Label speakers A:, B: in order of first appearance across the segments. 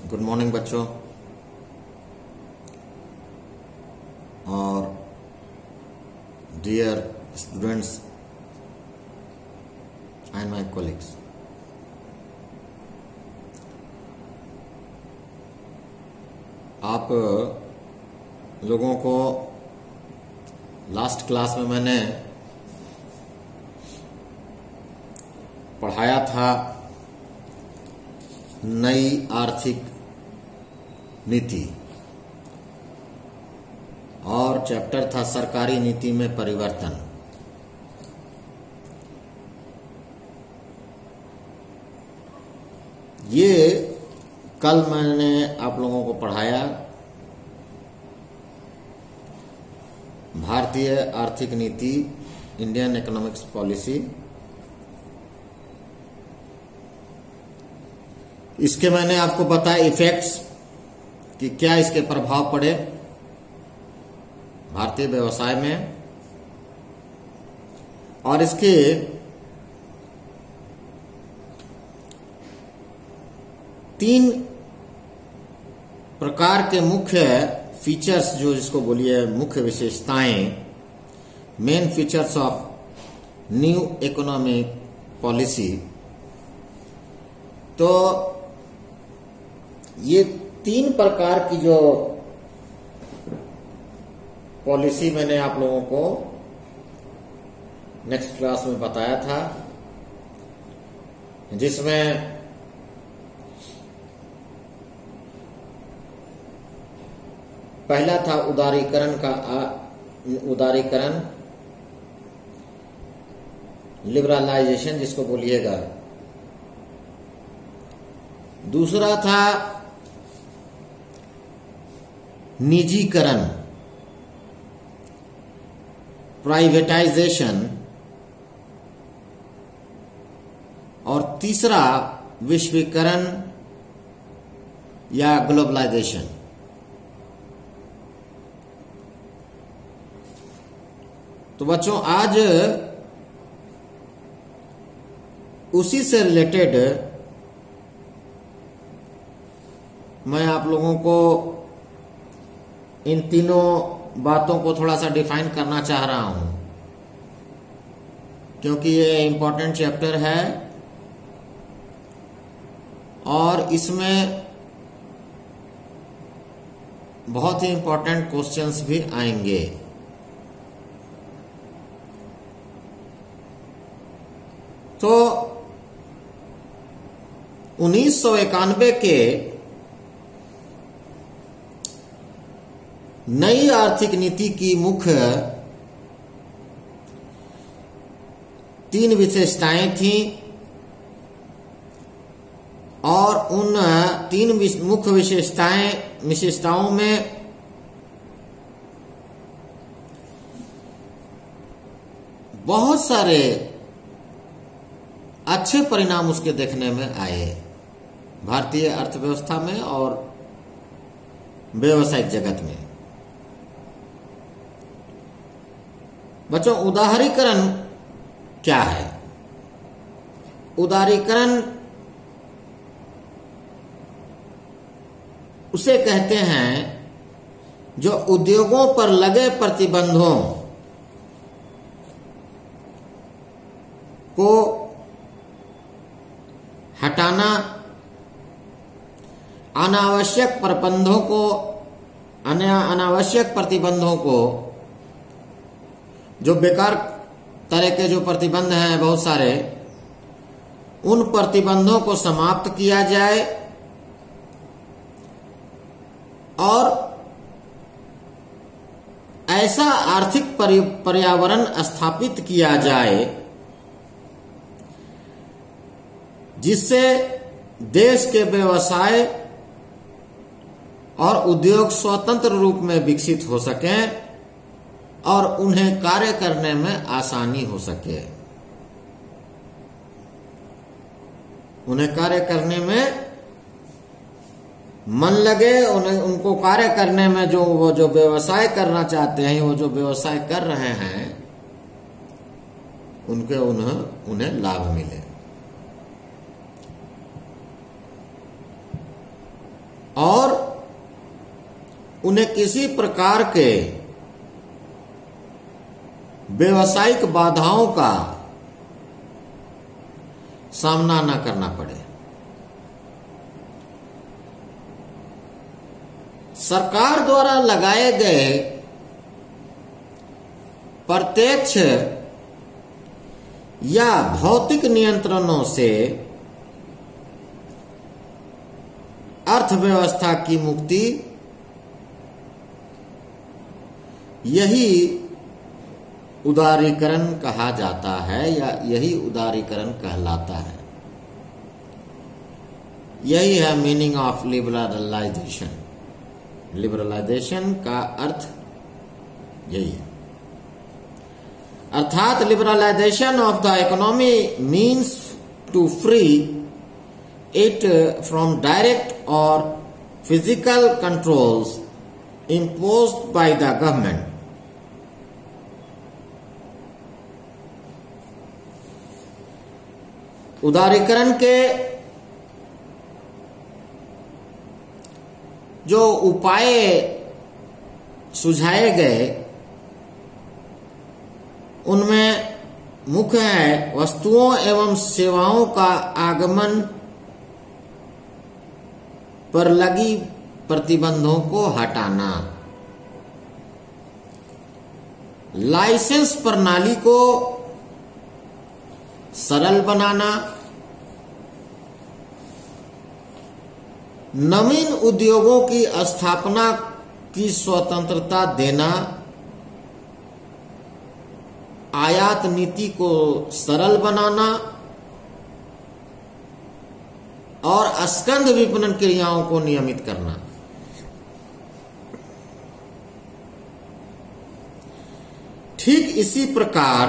A: Good morning बच्चों और dear students and my colleagues. आप लोगों को लास्ट क्लास में मैंने पढ़ाया था नई आर्थिक नीति और चैप्टर था सरकारी नीति में परिवर्तन। ये कल मैंने आप लोगों को पढ़ाया भारतीय आर्थिक नीति, इंडियन इकोनॉमिक्स पॉलिसी। इसके मैंने आपको बताया इफेक्ट्स कि क्या इसके प्रभाव पड़े भारतीय व्यवसाय में, और इसके तीन प्रकार के मुख्य फीचर्स, जो जिसको बोलिए मुख्य विशेषताएं, main features of new economic policy. तो ये तीन प्रकार की जो पॉलिसी मैंने आप लोगों को नेक्स्ट क्लास में बताया था, जिसमें पहला था उदारीकरण, लिबरलाइजेशन जिसको बोलिएगा। दूसरा था निजीकरण, प्राइवेटाइजेशन, और तीसरा विश्वीकरण या ग्लोबलाइजेशन। तो बच्चों आज उसी से रिलेटेड मैं आप लोगों को इन तीनों बातों को थोड़ा सा डिफाइन करना चाह रहा हूं, क्योंकि ये इंपॉर्टेंट चैप्टर है और इसमें बहुत ही इंपॉर्टेंट क्वेश्चंस भी आएंगे। तो 1991 के नई आर्थिक नीति की मुख्य तीन विशेषताएं थीं और उन तीन मुख्य विशेषताओं में बहुत सारे अच्छे परिणाम उसके देखने में आए भारतीय अर्थव्यवस्था में और व्यावसायिक जगत में। बच्चों, उदारीकरण क्या है? उदारीकरण उसे कहते हैं जो उद्योगों पर लगे प्रतिबंधों को हटाना, अनावश्यक प्रतिबंधों को, जो बेकार तरह के जो प्रतिबंध हैं बहुत सारे, उन प्रतिबंधों को समाप्त किया जाए और ऐसा आर्थिक पर्यावरण स्थापित किया जाए जिससे देश के व्यवसाय और उद्योग स्वतंत्र रूप में विकसित हो सकें और उन्हें कार्य करने में आसानी हो सके। उन्हें कार्य करने में मन लगे, उनको कार्य करने में वो जो व्यवसाय करना चाहते हैं, वो जो व्यवसाय कर रहे हैं, उन्हें लाभ मिले। उन्हें किसी प्रकार के व्यावसायिक बाधाओं का सामना न करना पड़े। सरकार द्वारा लगाए गए प्रत्यक्ष या भौतिक नियंत्रणों से अर्थव्यवस्था की मुक्ति, यही उदारीकरण कहा जाता है या यही उदारीकरण कहलाता है। यही है मीनिंग ऑफ लिबरलाइजेशन। लिबरलाइजेशन का अर्थ यही है। अर्थात liberalisation of the economy means to free it from direct और physical controls imposed by the government. उदारीकरण के जो उपाय सुझाए गए उनमें मुख्य है वस्तुओं एवं सेवाओं का आगमन पर लगी प्रतिबंधों को हटाना, लाइसेंस प्रणाली को सरल बनाना, नवीन उद्योगों की स्थापना की स्वतंत्रता देना, आयात नीति को सरल बनाना और अस्कंध विपणन क्रियाओं को नियमित करना। ठीक इसी प्रकार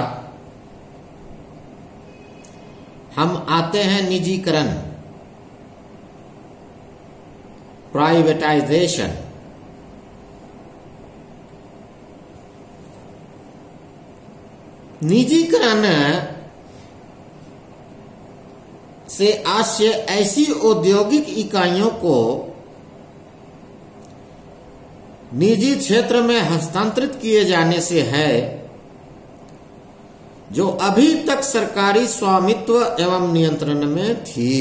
A: हम आते हैं निजीकरण, प्राइवेटाइजेशन। निजीकरण से आशय ऐसी औद्योगिक इकाइयों को निजी क्षेत्र में हस्तांतरित किए जाने से है जो अभी तक सरकारी स्वामित्व एवं नियंत्रण में थी।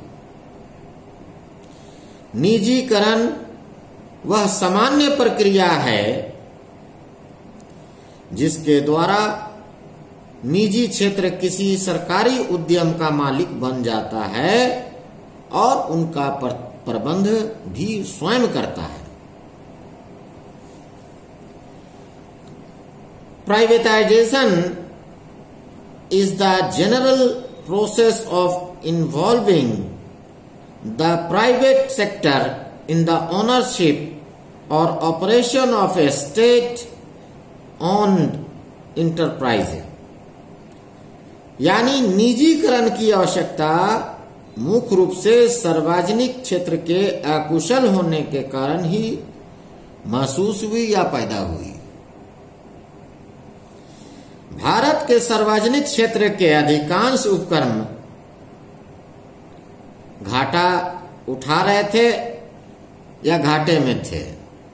A: निजीकरण वह सामान्य प्रक्रिया है जिसके द्वारा निजी क्षेत्र किसी सरकारी उद्यम का मालिक बन जाता है और उनका प्रबंध भी स्वयं करता है। Privatisation is the general process of involving the private sector in the ownership or operation of a state-owned enterprise। यानी निजीकरण की आवश्यकता मुख्य रूप से सार्वजनिक क्षेत्र के अकुशल होने के कारण ही महसूस हुई या पैदा हुई। भारत के सार्वजनिक क्षेत्र के अधिकांश उपक्रम घाटा उठा रहे थे या घाटे में थे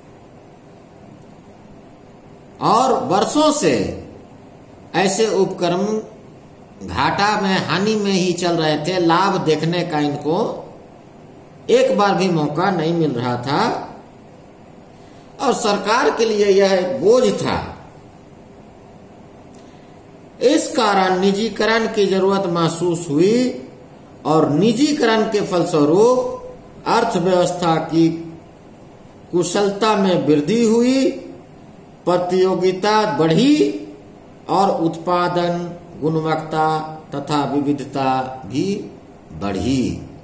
A: और वर्षों से ऐसे उपक्रम घाटा में, हानि में ही चल रहे थे। लाभ देखने का इनको एक बार भी मौका नहीं मिल रहा था और सरकार के लिए यह एक बोझ था। इस कारण निजीकरण की जरूरत महसूस हुई और निजीकरण के फलस्वरूप अर्थव्यवस्था की कुशलता में वृद्धि हुई, प्रतियोगिता बढ़ी और उत्पादन, गुणवत्ता तथा विविधता भी बढ़ी,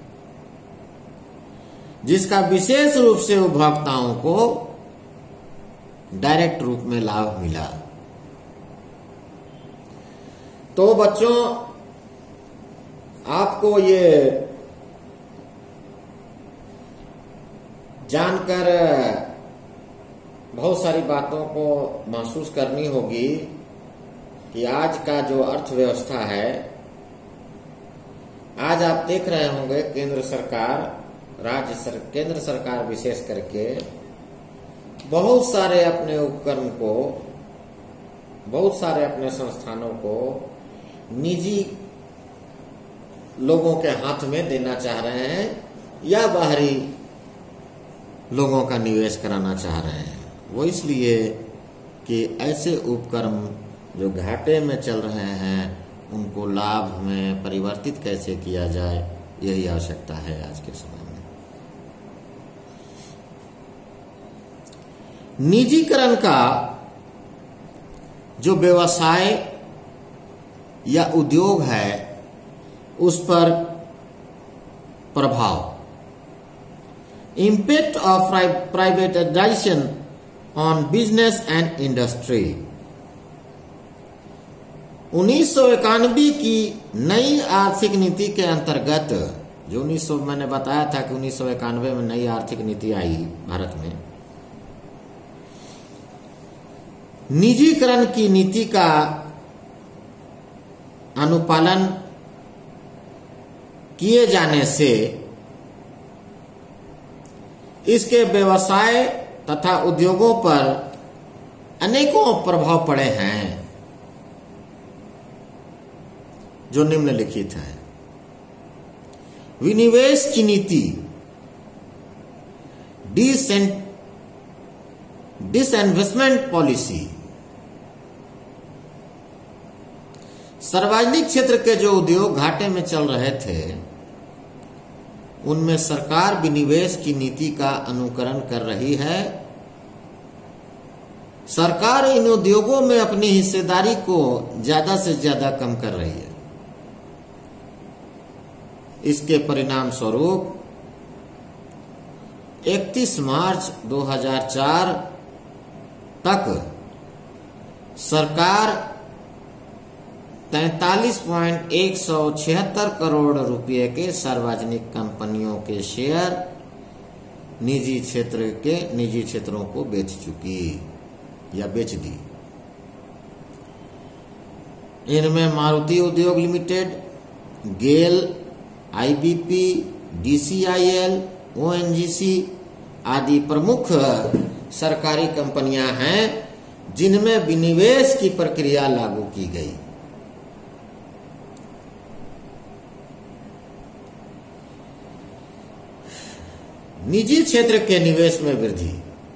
A: जिसका विशेष रूप से उपभोक्ताओं को डायरेक्ट रूप में लाभ मिला। तो बच्चों, आपको ये जानकर बहुत सारी बातों को महसूस करनी होगी कि आज का जो अर्थव्यवस्था है, आज आप देख रहे होंगे केंद्र सरकार, केंद्र सरकार विशेष करके बहुत सारे अपने उपक्रम को, बहुत सारे अपने संस्थानों को निजी लोगों के हाथ में देना चाह रहे हैं या बाहरी लोगों का निवेश कराना चाह रहे हैं। वो इसलिए कि ऐसे उपक्रम जो घाटे में चल रहे हैं उनको लाभ में परिवर्तित कैसे किया जाए, यही आवश्यकता है आज के समय में। निजीकरण का जो व्यवसाय या उद्योग है उस पर प्रभाव, impact of privatisation on business and industry. 1991 की नई आर्थिक नीति के अंतर्गत, जो मैंने बताया था कि 1991 में नई आर्थिक नीति आई भारत में, निजीकरण की नीति का अनुपालन किए जाने से इसके व्यवसाय तथा उद्योगों पर अनेकों प्रभाव पड़े हैं जो निम्नलिखित है। विनिवेश की नीति, डिसइन्वेस्टमेंट पॉलिसी। सार्वजनिक क्षेत्र के जो उद्योग घाटे में चल रहे थे उनमें सरकार विनिवेश की नीति का अनुकरण कर रही है। सरकार इन उद्योगों में अपनी हिस्सेदारी को ज्यादा से ज्यादा कम कर रही है। इसके परिणाम स्वरूप 31 मार्च 2004 तक सरकार 43.176 करोड़ रुपए के सार्वजनिक कंपनियों के शेयर निजी क्षेत्रों को बेच चुकी या बेच दी। इनमें मारुति उद्योग लिमिटेड, गेल, आईबीपी, डीसीआईएल, ओएनजीसी आदि प्रमुख सरकारी कंपनियां हैं जिनमें विनिवेश की प्रक्रिया लागू की गई। निजी क्षेत्र के निवेश में वृद्धि,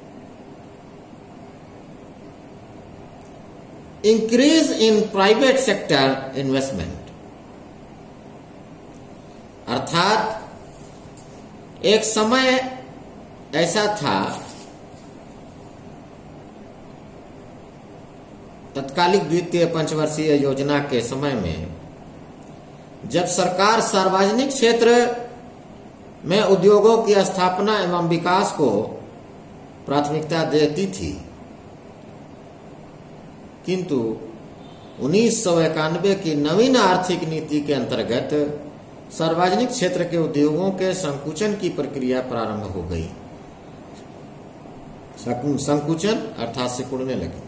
A: increase in private sector investment, अर्थात एक समय ऐसा था तत्कालिक द्वितीय पंचवर्षीय योजना के समय में जब सरकार सार्वजनिक क्षेत्र में उद्योगों की स्थापना एवं विकास को प्राथमिकता देती थी, किंतु 1991 की नवीन आर्थिक नीति के अंतर्गत सार्वजनिक क्षेत्र के उद्योगों के संकुचन की प्रक्रिया प्रारंभ हो गई। संकुचन अर्थात सिकुड़ने लगी।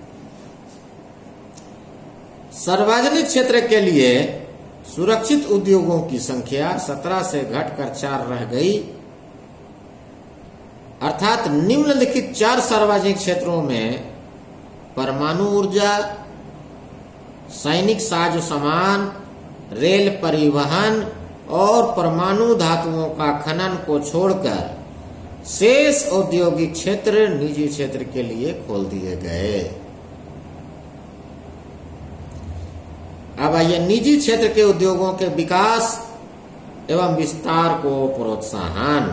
A: सार्वजनिक क्षेत्र के लिए सुरक्षित उद्योगों की संख्या 17 से घटकर 4 रह गई, अर्थात निम्नलिखित 4 सार्वजनिक क्षेत्रों में परमाणु ऊर्जा, सैनिक साजो सामान, रेल परिवहन और परमाणु धातुओं का खनन को छोड़कर शेष औद्योगिक क्षेत्र निजी क्षेत्र के लिए खोल दिए गए। अब आइए निजी क्षेत्र के उद्योगों के विकास एवं विस्तार को प्रोत्साहन,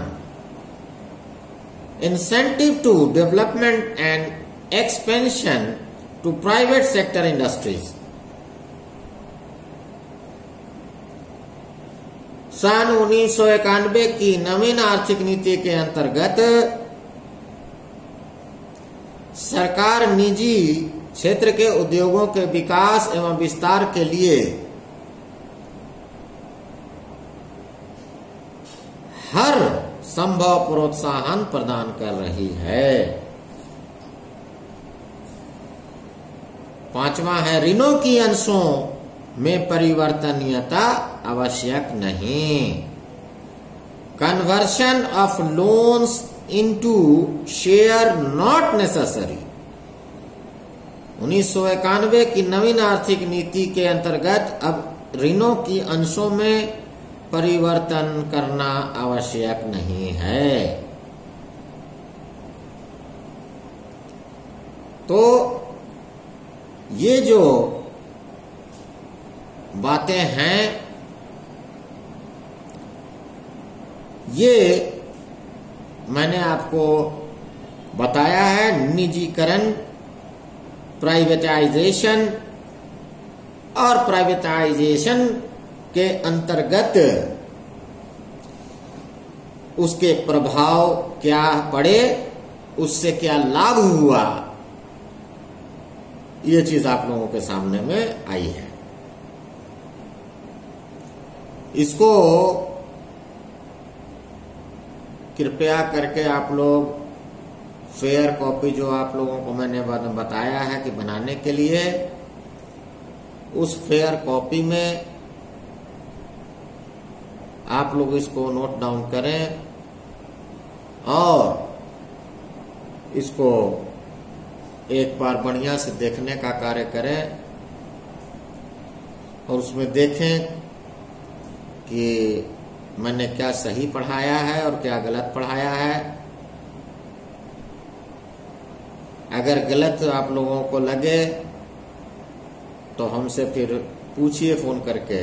A: incentive to development and expansion to private sector industries. सन 1991 की नवीन आर्थिक नीति के अंतर्गत सरकार निजी क्षेत्र के उद्योगों के विकास एवं विस्तार के लिए हर संभव प्रोत्साहन प्रदान कर रही है। 5वां है ऋणों की अंशों में परिवर्तनीयता आवश्यक नहीं। Conversion of loans into share not necessary। 1991 की नवीन आर्थिक नीति के अंतर्गत अब ऋणों की अंशों में परिवर्तन करना आवश्यक नहीं है। तो ये जो बातें हैं ये मैंने आपको बताया है। निजीकरण, प्राइवेटाइजेशन और प्राइवेटाइजेशन के अंतर्गत उसके प्रभाव क्या पड़े, उससे क्या लाभ हुआ, ये चीज आप लोगों के सामने में आई है। इसको कृपया करके आप लोग फेयर कॉपी जो आप लोगों को मैंने बताया है कि बनाने के लिए, उस फेयर कॉपी में आप लोग इसको नोट डाउन करें और इसको एक बार बढ़िया से देखने का कार्य करें और उसमें देखें कि मैंने क्या सही पढ़ाया है और क्या गलत पढ़ाया है। अगर गलत आप लोगों को लगे तो हमसे फिर पूछिए फोन करके,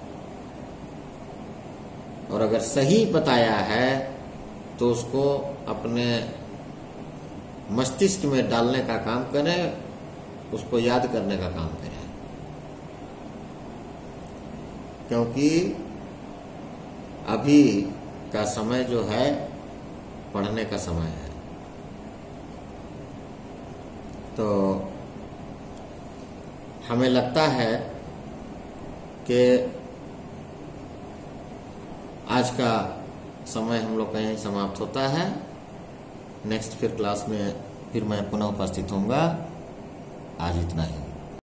A: और अगर सही बताया है तो उसको अपने मस्तिष्क में डालने का काम करें, उसको याद करने का काम करें, क्योंकि अभी का समय जो है पढ़ने का समय है। तो हमें लगता है कि आज का समय हम लोग का यहीं समाप्त होता है। नेक्स्ट फिर क्लास में फिर मैं पुनः उपस्थित होऊंगा। आज इतना ही।